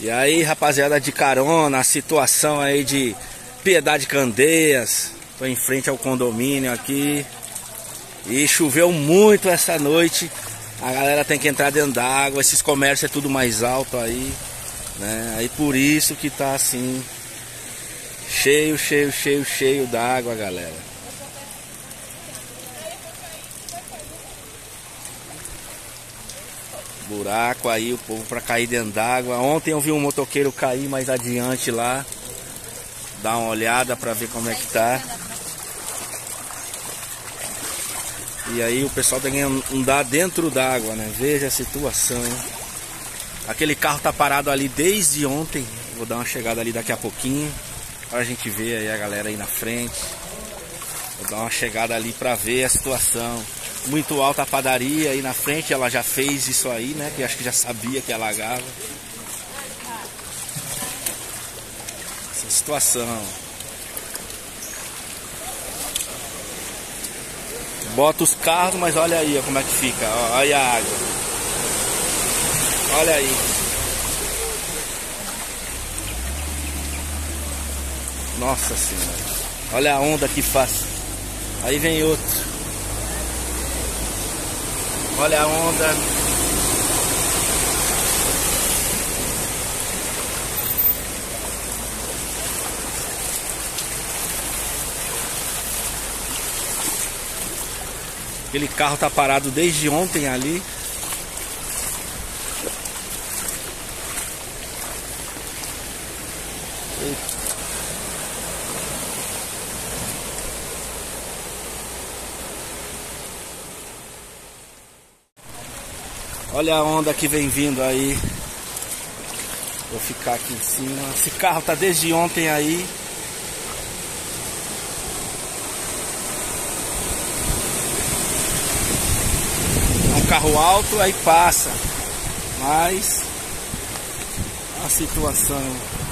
E aí, rapaziada de carona, a situação aí de Piedade Candeias. Tô em frente ao condomínio aqui. E choveu muito essa noite. A galera tem que entrar dentro d'água. Esses comércios é tudo mais alto aí, né? Aí por isso que tá assim, cheio d'água, galera. Buraco aí, o povo pra cair dentro d'água. Ontem eu vi um motoqueiro cair mais adiante lá. Dá uma olhada pra ver como é que tá. E aí o pessoal tem que andar dentro d'água, né? Veja a situação. Aquele carro tá parado ali desde ontem. Vou dar uma chegada ali daqui a pouquinho pra gente ver aí a galera aí na frente. Vou dar uma chegada ali pra ver a situação. Muito alta a padaria aí na frente, ela já fez isso aí, né? Que acho que já sabia que alagava. Essa situação. Bota os carros, mas olha aí ó, como é que fica. Olha a água. Olha aí. Nossa Senhora. Olha a onda que faz. Aí vem outro. Olha a onda. Aquele carro tá parado desde ontem ali. Olha a onda que vem vindo aí. Vou ficar aqui em cima. Esse carro tá desde ontem aí. É um carro alto, aí passa. Mas a situação.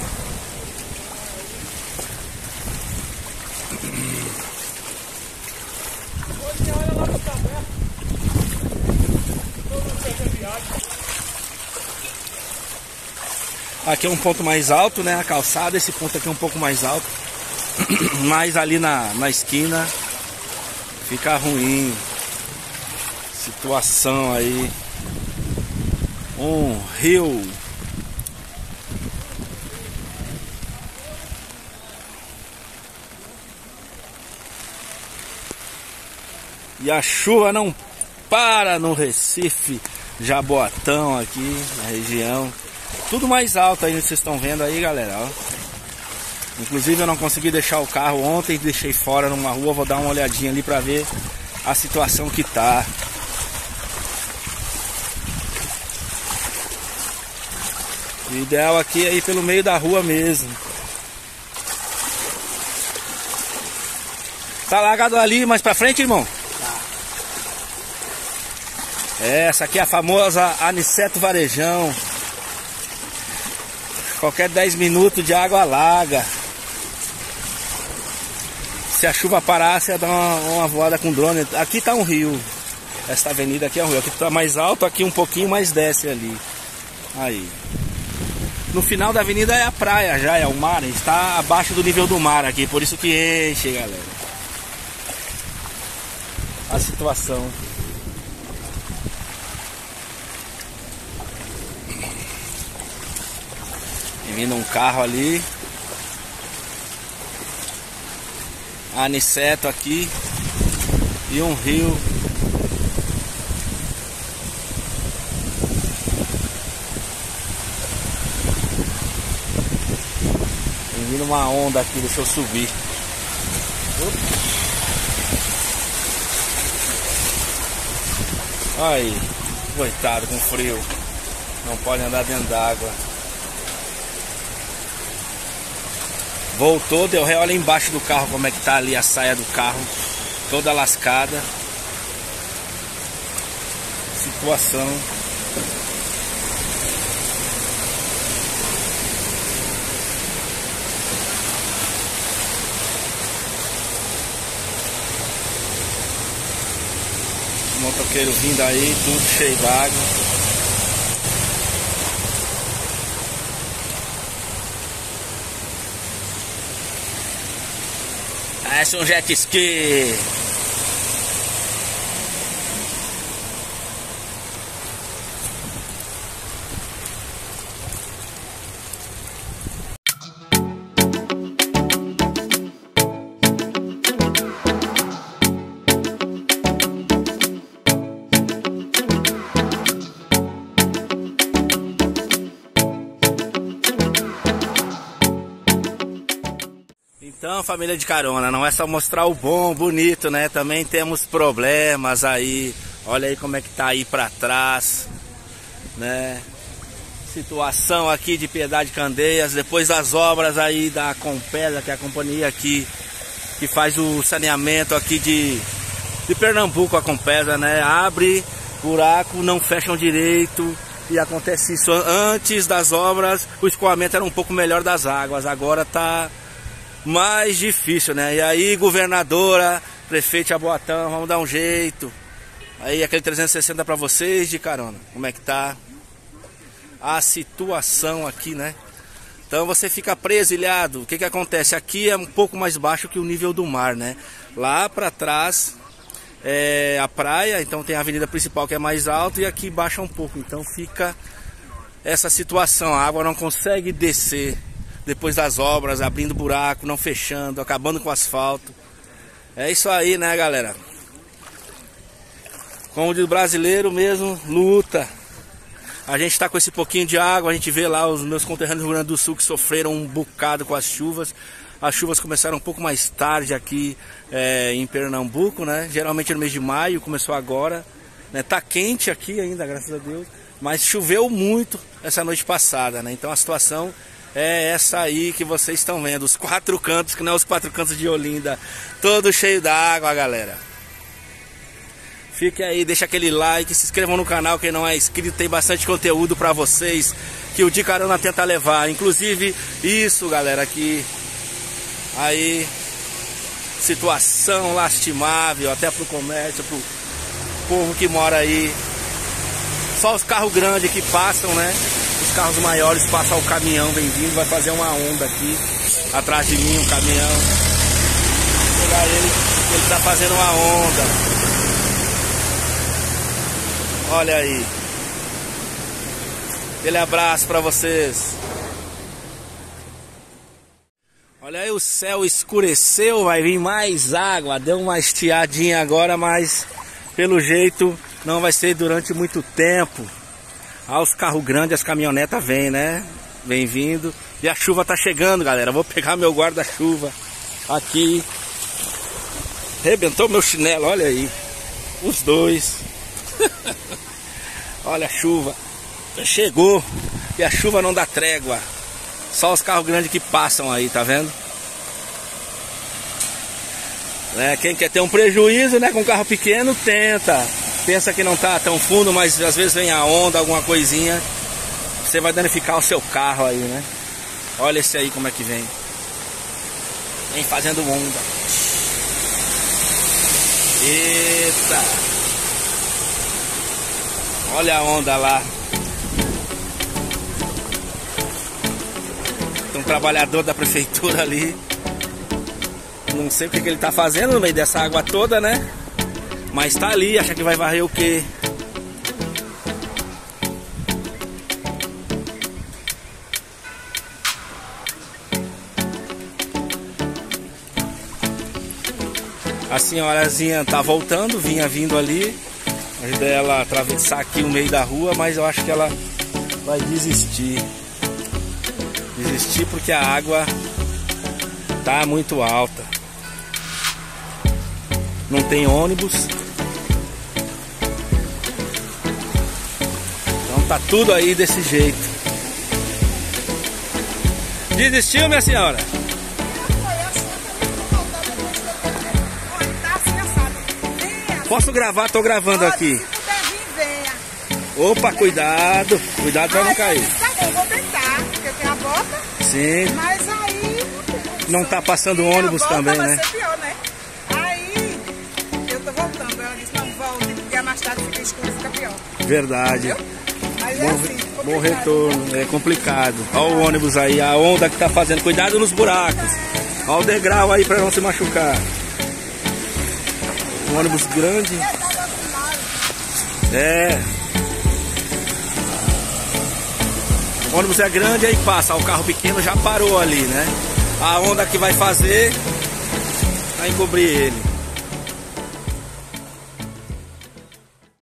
Aqui é um ponto mais alto, né? A calçada, esse ponto aqui é um pouco mais alto. Mas ali na esquina fica ruim. Situação aí. Um rio. E a chuva não para no Recife, Jaboatão aqui na região. Tudo mais alto aí, vocês estão vendo aí, galera, ó. Inclusive eu não consegui deixar o carro ontem, deixei fora numa rua, vou dar uma olhadinha ali pra ver a situação que tá. O ideal aqui é ir pelo meio da rua mesmo. Tá alagado ali, mais pra frente, irmão? Essa aqui é a famosa Aniceto Varejão. Qualquer 10 minutos de água alaga. Se a chuva parar, você ia dar uma voada com drone. Aqui tá um rio. Essa avenida aqui é um rio. Aqui tá mais alto, aqui um pouquinho mais desce ali. Aí. No final da avenida é a praia já, é o mar. Está abaixo do nível do mar aqui. Por isso que enche, galera. A situação. Vindo um carro ali. Aniceto aqui. E um rio. Vindo uma onda aqui, deixa eu subir. Aí, coitado, com frio. Não pode andar dentro d'água. Voltou, deu ré, olha embaixo do carro como é que tá ali a saia do carro. Toda lascada. Situação. O motoqueiro vindo aí, tudo cheio d'água. Parece um jet ski. Então, família de carona, não é só mostrar o bom, bonito, né? Também temos problemas aí. Olha aí como é que tá aí pra trás, né? Situação aqui de Piedade Candeias, depois das obras aí da Compesa, que é a companhia aqui que faz o saneamento aqui de Pernambuco, a Compesa, né? Abre buraco, não fecham direito e acontece isso. Antes das obras, o escoamento era um pouco melhor das águas, agora tá mais difícil, né? E aí, governadora, prefeito Jaboatão, vamos dar um jeito. Aí aquele 360 para vocês de carona. Como é que tá a situação aqui, né? Então você fica preso, ilhado. O que que acontece? Aqui é um pouco mais baixo que o nível do mar, né? Lá para trás é a praia, então tem a avenida principal que é mais alta e aqui baixa um pouco. Então fica essa situação, a água não consegue descer depois das obras, abrindo buraco, não fechando, acabando com o asfalto. É isso aí, né, galera? Como diz o brasileiro mesmo, luta. A gente tá com esse pouquinho de água, a gente vê lá os meus conterrâneos do Rio Grande do Sul que sofreram um bocado com as chuvas. As chuvas começaram um pouco mais tarde aqui em Pernambuco, né? Geralmente no mês de maio, começou agora, né? Tá quente aqui ainda, graças a Deus, mas choveu muito essa noite passada, né? Então a situação é essa aí que vocês estão vendo, os quatro cantos, que não é os quatro cantos de Olinda, todo cheio d'água, galera. Fique aí, deixa aquele like, se inscrevam no canal quem não é inscrito, tem bastante conteúdo pra vocês que o De Carona tenta levar, inclusive isso, galera, aqui, aí, situação lastimável, até pro comércio, pro povo que mora aí, só os carros grandes que passam, né? Os carros maiores passam o caminhão, vem vindo, vai fazer uma onda aqui, atrás de mim, um caminhão, vou pegar ele tá fazendo uma onda. Olha aí. Aquele abraço pra vocês. Olha aí, o céu escureceu, vai vir mais água. Deu uma estiadinha agora, mas pelo jeito não vai ser durante muito tempo. Ah, os carros grandes, as caminhonetas vêm, né? Vem vindo. E a chuva tá chegando, galera. Vou pegar meu guarda-chuva aqui. Arrebentou meu chinelo, olha aí. Os dois. Olha a chuva, chegou e a chuva não dá trégua. Só os carros grandes que passam aí, tá vendo? Quem quer ter um prejuízo, né, com carro pequeno, tenta. Pensa que não tá tão fundo, mas às vezes vem a onda, alguma coisinha, você vai danificar o seu carro aí, né? Olha esse aí como é que vem. Vem fazendo onda. Eita! Olha a onda lá. Tem um trabalhador da prefeitura ali. Não sei o que ele tá fazendo no meio dessa água toda, né? Mas tá ali, acha que vai varrer o quê? A senhorazinha tá voltando, vinha vindo ali. A ideia é ela atravessar aqui o meio da rua, mas eu acho que ela vai desistir. Desistir porque a água tá muito alta. Não tem ônibus. Então tá tudo aí desse jeito. Desistiu, minha senhora? Posso gravar? Tô gravando aqui. Se puder vir, venha. Opa, cuidado. Cuidado pra não cair. Eu vou tentar, porque eu tenho a bota. Sim. Mas aí... Não tá passando ônibus também, né? Vai ser pior, né? Aí eu tô voltando. Ela disse, não volte, porque mais tarde fica escuro, fica pior. Verdade. Mas Bom, é assim, bom retorno. É complicado. Olha o ônibus aí, a onda que tá fazendo. Cuidado nos buracos. Olha o degrau aí pra não se machucar. Um ônibus grande. É. O ônibus é grande, aí passa. O carro pequeno já parou ali, né? A onda que vai fazer vai encobrir ele.